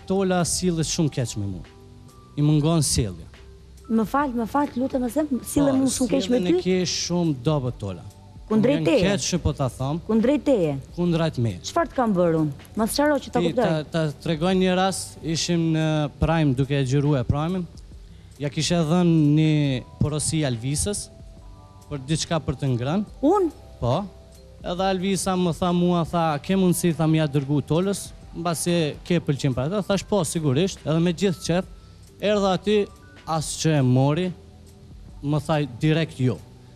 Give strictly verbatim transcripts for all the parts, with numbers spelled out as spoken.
Tola sillet shumë keq me mua. I mungon sjellja. Më fal, më fal, lutem më them, sillet më shumë keq me ty. Ne ke shumë dobët Tola. Kundrejt teje. Keq që po ta them. Kundrejt teje. Kundrejt me. Çfarë të kam bërë unë? Mos çaro që ta kuptoj. Ta ta tregoj një rast, ishim në Prime duke e xhiruar Prime-in. Ja kishe dhënë një porosi Alvisës për diçka për të ngrënë. Unë? Po. Edhe Alvisa më tha mua, tha, ke mundësi, tha, m'ja dërgu Tolës, mbasi ke pëlqim për atë, thash po, sigurisht, edhe me gjithë qef, erdha aty, asë që e mori, më thaj direkt jo.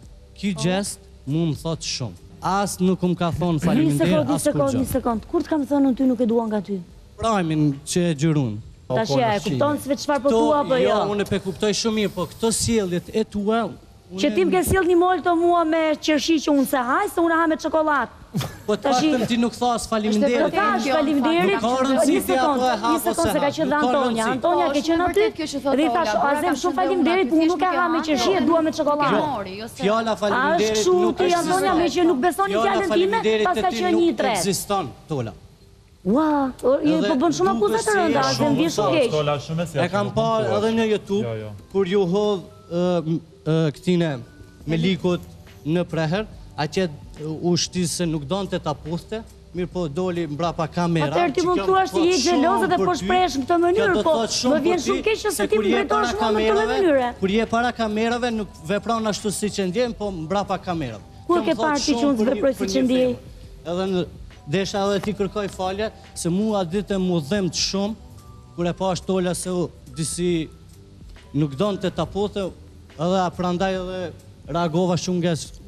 Ki gjest, mu më thot shumë. Asë nuk më ka thonë faleminderit, asë kur gjë. Një sekund, kur të kam thënë në ty nuk e duan nga ty? Prajmin që e gjyrun. Ta shja, e kupton se çfarë po thua apo jo? Jo, unë e pe kuptoj shumë mirë, po këto sjelljet e tua... Që tim ke sjell një molto mua me qershi që unë se haj, se unë ha me çokoladë. Po të paktën ti nuk thas faleminderit. Po thash faleminderit. Një sekond, një sekond se ka qenë dhe Antonia. Antonia ke qenë aty dhe i thash, Azem, shumë faleminderit, unë nuk e ha me qershi, e dua me çokoladë. Fjala faleminderit nuk është Antonia me që nuk besoni fjalën time, pas ka qenë një tret. Ekziston Tola. Ua, po bën shumë akuzat të rënda, Azem, vjen shumë keq. E kam parë edhe në YouTube kur ju hodh këtine me likut në preher, a qëtë u shtisë se nuk donë të tapuste, mirë po doli mbrapa kamera. Atër ti mund të thua është i je gjelozë dhe po shpresh në këtë mënyrë, po më vjen shumë keq se ti më drejtohesh mua në këtë mënyrë. Kur je para kamerave nuk vepron ashtu si që ndjen, po mbrapa kamerave. Kur ke parë ti që unë veproj si që ndjej? Edhe në desha edhe ti kërkoj falje, se mua ditë mu dhem të shumë, kur e pa Tola se u disi nuk donë të tapuste, edhe prandaj edhe reagova shumë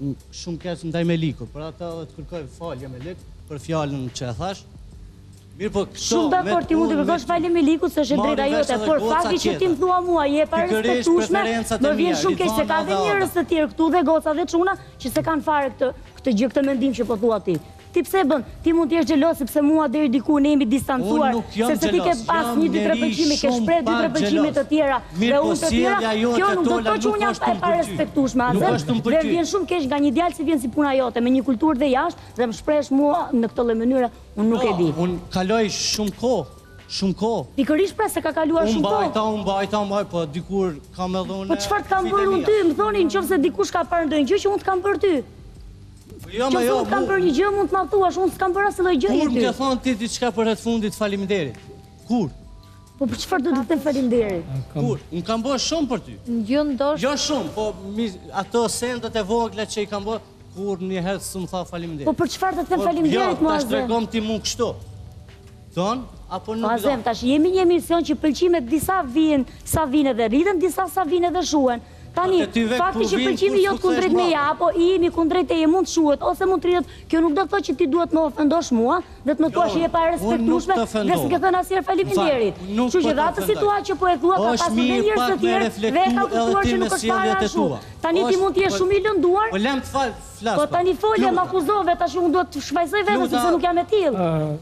keq ndaj Melikut, për atë edhe të kërkoj falje Melik për fjalën që e thash. Mirë po këto... Shumë dakord, ti mund të kërkosh falje Melikut se është drejta jote, por fakti që ti më thua mua, je pa respektueshme, më vjen shumë keq se ka dhe njerëz të tjerë këtu dhe goca dhe çuna që se kanë fare këtë këtë gjë, këtë mendim që po thua ti. Ti pse bën? Ti mund të jesh xheloz sepse mua deri diku ne jemi distancuar, sepse ti ke pas një dy tre përqindje, ke shpreh dy tre përqindje të tjera dhe unë të tjera. Kjo nuk do të thotë që unë jam pa respektueshme, Azem. Dhe vjen shumë keq nga një djalë që vjen si puna jote, me një kulturë dhe jashtë, dhe më shpresh mua në këtë lloj mënyre, unë nuk e di. Unë kaloj shumë kohë, shumë kohë. Pikërisht pra se ka kaluar shumë kohë. Unë mbajta, unë mbajta, unë mbajta, po dikur kam edhe unë... Po çfarë të kam bërë unë ty? Më thoni nëse dikush ka parë ndonjë gjë që unë të kam bërë ty. Jo, që jo, unë kam bërë një gjë, mund të ma thuash, unë s'kam bërë asë lloj gjëje ty. Kur më ke thonë ti diçka për hetë fundit faleminderit? Kur? Po për çfarë do të them faleminderit? Kur? Unë kam bërë shumë për ty. Jo ndosh. Jo shumë, po ato sendet e vogla që i kam bërë, kur një herë s'm tha faleminderit. Po për çfarë të them faleminderit mua? Jo, tash tregom ti mua kështu. Don apo nuk do? Azem, tash jemi një emision që pëlqimet disa vijnë, sa vinë dhe rriten, disa sa vinë dhe shuhen. Tani, fakti që pëlqimi jot kundrejt meja, apo i jemi kundrejt teje mund të shuhet, ose mund të rritet, kjo nuk do të thotë që ti duhet më ofendosh mua, dhe të më thuash je pa respektueshme, dhe s'ke thënë asnjëherë faleminderit. Kështu që dha atë situatë që po e thua ka pasur dhe njerëz të tjerë dhe ka kuptuar që nuk është fare ashtu. Tani ti mund të jesh shumë i lënduar. Po lëm të fal, flas. Po tani folje, më akuzove, tash unë duhet të shvajsoj veten sepse nuk jam e tillë.